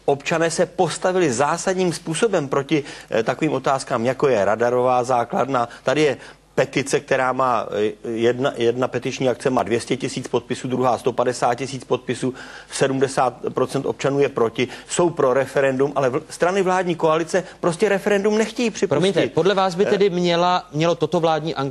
občané se postavili zásadním způsobem proti takovým otázkám, jako je radarová základna. Tady je petice, která má, jedna petiční akce má 200 000 podpisů, druhá 150 000 podpisů, 70% občanů je proti, jsou pro referendum, ale strany vládní koalice prostě referendum nechtějí připustit. Promiňte, podle vás by tedy mělo toto vládní